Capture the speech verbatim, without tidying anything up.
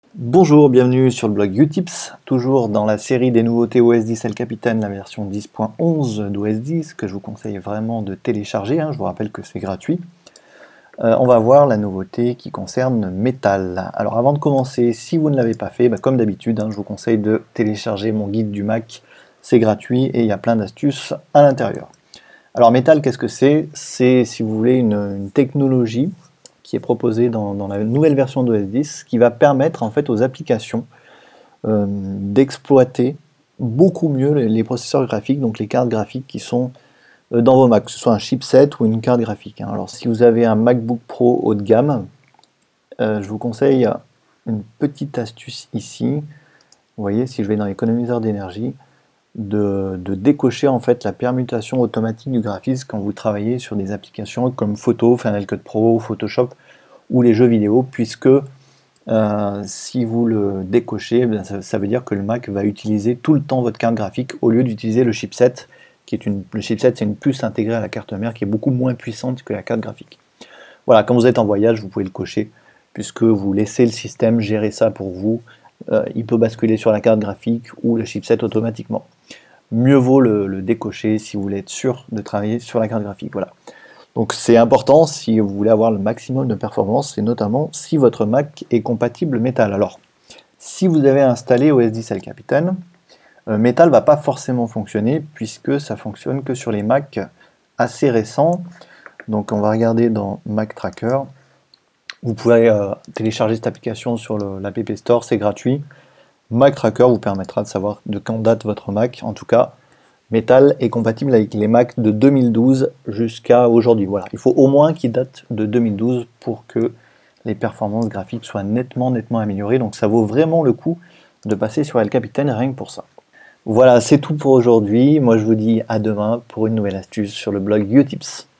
Bonjour, bienvenue sur le blog Utips, toujours dans la série des nouveautés O S dix El Capitan, la version dix point onze d'O S dix, que je vous conseille vraiment de télécharger, hein, je vous rappelle que c'est gratuit. Euh, on va voir la nouveauté qui concerne Metal. Alors avant de commencer, si vous ne l'avez pas fait, bah, comme d'habitude, hein, je vous conseille de télécharger mon guide du Mac, c'est gratuit et il y a plein d'astuces à l'intérieur. Alors Metal, qu'est-ce que c'est? C'est, si vous voulez, une, une technologie qui est proposée dans, dans la nouvelle version d'O S dix, qui va permettre en fait aux applications euh, d'exploiter beaucoup mieux les, les processeurs graphiques, donc les cartes graphiques qui sont euh, dans vos Macs, que ce soit un chipset ou une carte graphique. Hein. Alors si vous avez un MacBook Pro haut de gamme, euh, je vous conseille une petite astuce ici. Vous voyez, si je vais dans l'économiseur d'énergie, De, de décocher en fait la permutation automatique du graphisme quand vous travaillez sur des applications comme Photo, Final Cut Pro, Photoshop ou les jeux vidéo, puisque euh, si vous le décochez, bien, ça, ça veut dire que le Mac va utiliser tout le temps votre carte graphique au lieu d'utiliser le chipset, qui est une, le chipset c'est une puce intégrée à la carte mère qui est beaucoup moins puissante que la carte graphique. Voilà, quand vous êtes en voyage, vous pouvez le cocher, puisque vous laissez le système gérer ça pour vous. Euh, il peut basculer sur la carte graphique ou le chipset automatiquement. Mieux vaut le, le décocher si vous voulez être sûr de travailler sur la carte graphique. Voilà. Donc c'est important si vous voulez avoir le maximum de performance, et notamment si votre Mac est compatible Metal. Alors, si vous avez installé O S dix El Capitan, euh, Metal ne va pas forcément fonctionner puisque ça fonctionne que sur les Mac assez récents. Donc on va regarder dans Mac Tracker. Vous pouvez euh, télécharger cette application sur l'App Store, c'est gratuit. Mac Tracker vous permettra de savoir de quand date votre Mac. En tout cas, Metal est compatible avec les Mac de deux mille douze jusqu'à aujourd'hui. Voilà, il faut au moins qu'il date de deux mille douze pour que les performances graphiques soient nettement, nettement améliorées. Donc ça vaut vraiment le coup de passer sur El Capitan rien que pour ça. Voilà, c'est tout pour aujourd'hui. Moi je vous dis à demain pour une nouvelle astuce sur le blog Utips.